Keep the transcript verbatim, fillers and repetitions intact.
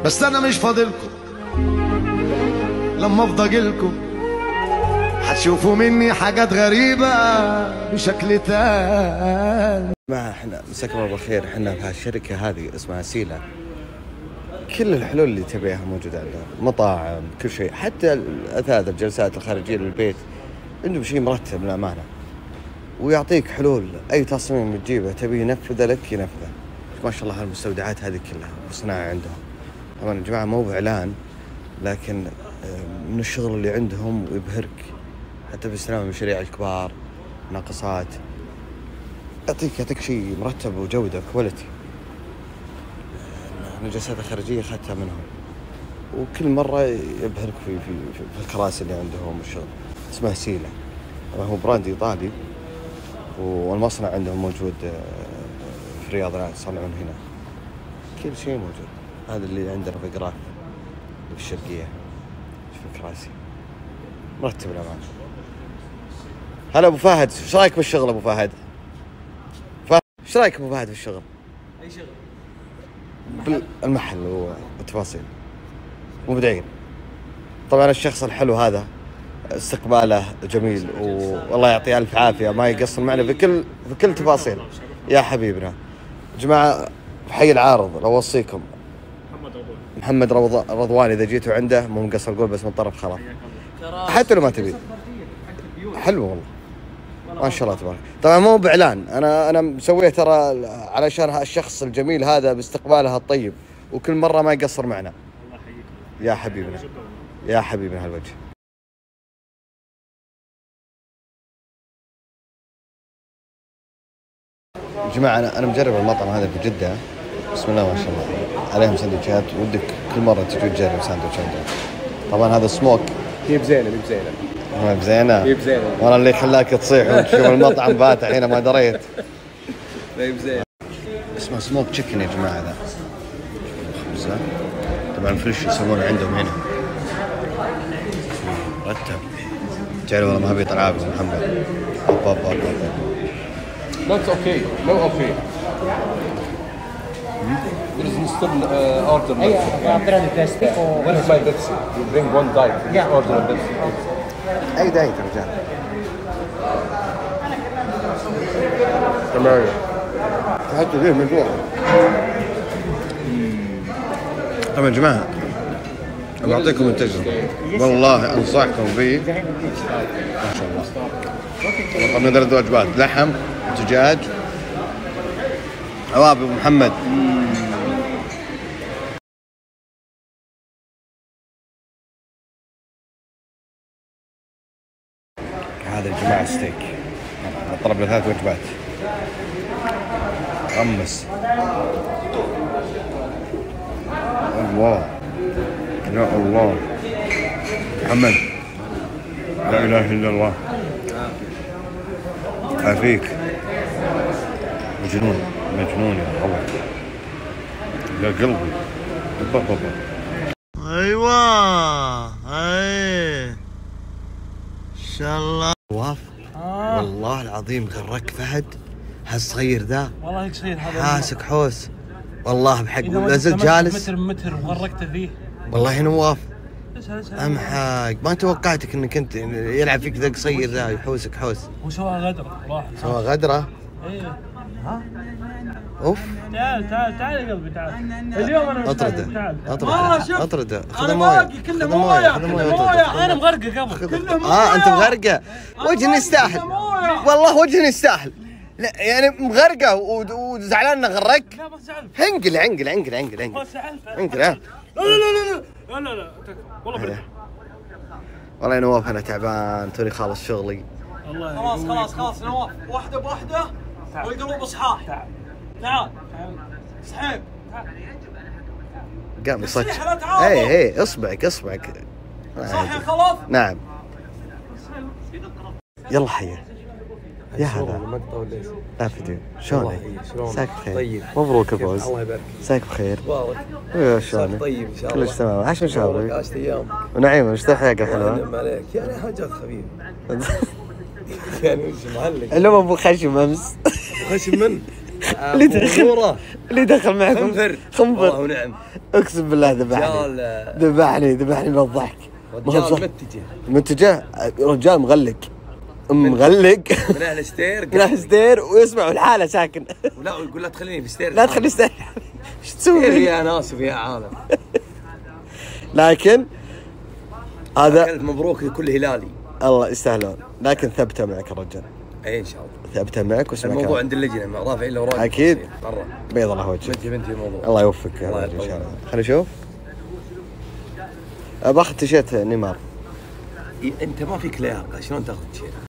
بس انا مش فاضلكم، لما افضى اجيلكم هتشوفوا مني حاجات غريبة بشكل تاني. ما احنا مساكم الله بالخير، احنا في هالشركة هذه اسمها سيلا، كل الحلول اللي تبيها موجودة عندنا، مطاعم، كل شيء، حتى الأثاث، الجلسات الخارجية للبيت عندهم شيء مرتب للأمانة، ويعطيك حلول. أي تصميم تجيبه تبيه ينفذه لك ينفذه. ما شاء الله هالمستودعات هذه كلها وصناعة عندهم. طبعا يا جماعة مو بإعلان، لكن من الشغل اللي عندهم يبهرك، حتى في استلام المشاريع الكبار، ناقصات، يعطيك يعطيك شيء مرتب وجودة كواليتي. أنا الجلسات الخارجية أخذتها منهم، وكل مرة يبهرك في في في الكراسي اللي عندهم والشغل. اسمها سيلا، هو براند إيطالي، والمصنع عندهم موجود في الرياض، يصنعون هنا كل شيء موجود. هذا اللي عندنا في قراف في الشرقية، في الكراسي مرتب الأمان. هلا أبو فهد، ايش رايك بالشغل أبو فهد؟ فهد ايش رايك أبو فهد في الشغل؟ أي شغل؟ بالمحل والتفاصيل مبدعين. طبعا الشخص الحلو هذا استقباله جميل، والله يعطيه ألف عافية، ما يقصر معنا في كل في كل تفاصيل. يا حبيبنا جماعة، في حي العارض لو أوصيكم محمد رضوان، إذا جيتوا عنده مو مقصر قول بس من طرف خلاص، حتى لو ما تبي. حلو والله ما شاء الله تبارك. طبعا مو بإعلان، أنا أنا مسويه ترى علشان الشخص الجميل هذا باستقباله الطيب، وكل مرة ما يقصر معنا. يا حبيبنا يا حبيبنا هالوجه. يا جماعة أنا أنا مجرب المطعم هذا في جدة، بسم الله ما شاء الله عليهم سندوتشات، ودك كل مرة تجي تجرب ساندوتش عندهم. طبعا هذا سموك، هي بزينة هي بزينة ما بزينة، هي بزينة والله اللي خلاك تصيح وتشوف المطعم فاتح هنا ما دريت. هي بزينة. اسمه سموك تشيكن يا جماعة. هذا خبزة طبعا فريش يسوونه عندهم هنا مرتب. تعال والله ما ابي طلعاب يا محمد. أوب أوب أوب أوب. No, it's okay. No, okay. There is still uh, order. Yeah, order the Pepsi. What is my Pepsi? You bring one diet. Yeah. Order a Pepsi. أي دايت يا رجال. America. حتى فيه من جوا. طبعا يا جماعة أبغى أعطيكم التجربة، والله أنصحكم فيه ما شاء الله. طبعا ثلاث وجبات، لحم، دجاج، عواب أبو محمد. هذا يا جماعة ستيك، طلبنا ثلاث وجبات. غمس الله يا الله. محمد لا إله إلا الله عافيك. مجنون مجنون يا الله يا قلبي. بابا ايوه اي ان شاء الله. واف آه. والله العظيم غرك فهد هالصغير ذا، والله هيك صغير هذا حاسك حوس والله بحق. لازل جالس متر متر وغرقت فيه والله. نواف امحاق، ما توقعتك انك انت يلعب فيك ذا قصير ذا يحوسك حوس. هو سوى غدره صراحه. سوى غدره؟ ايه. ها اوف. تعال تعال تعال يا قلبي تعال. اليوم انا اطرده اطرده اطرده. خذ مويه مويه كله مويه خذ مويه. انا مغرقه قبل. كله مويه. اه انت مغرقه، وجهني يستاهل والله، وجهني يستاهل. لا يعني مغرقه وزعلان انه غرق. لا ما زعلت. انقل انقل انقل انقل انقل انقل. ها لا لا لا لا لا لا والله برد. والله يا نواف انا تعبان، توني خالص شغلي. خلاص خلاص خلاص نواف، واحده بواحده والقلوب صحاح. تعال تعال صحيح. قام يصك. اي اي اصبعك اصبعك. صح يا خلاص. نعم. يلا حيا يا هلا. المقطع ولا ايش؟ لا فيديو. شلونك؟ ساك بخير. طيب. مبروك الفوز. الله يبارك. ساك بخير. مبارك. ايوه شلونك؟ طيب ان شاء الله. كلش تمام. عاش من شهرك؟ عشت ايام. ونعيمه ايش تحياك الحلوه؟ نعم عليك، يعني حاجات خفيفه. يعني وش معلق؟ اللهم ابو خشم امس. خشم من؟ دخل اللي دخل أموره. اللي دخل معكم خنفر. خنفر والله ونعم. اقسم بالله ذبحني رجال- ذبحني ذبحني من الضحك. رجال مهزر. متجه منتجه رجال مغلق مغلق من اهل ستير. لا ستير ويسمعوا الحاله ساكن. ولا يقول لا تخليني في ستير. لا تخلي ستير ايش تسوي ستير فيه؟ فيها ناس وفيها عالم. لكن هذا ألف مبروك لكل هلالي. الله يستاهلون، لكن ثبته معك الرجال، اي ان شاء الله. ثبته معك واسمعك. الموضوع عند اللجنه مع رافعين الاوراق. أكيد. مره بيض الله وجهك. بنتي بنتي الموضوع. الله يوفقك يا الله رجل ان شاء يطول. الله. خلينا نشوف. باخذ تيشيرت نيمار. إيه، انت ما فيك لياقه شلون تاخذ شيء؟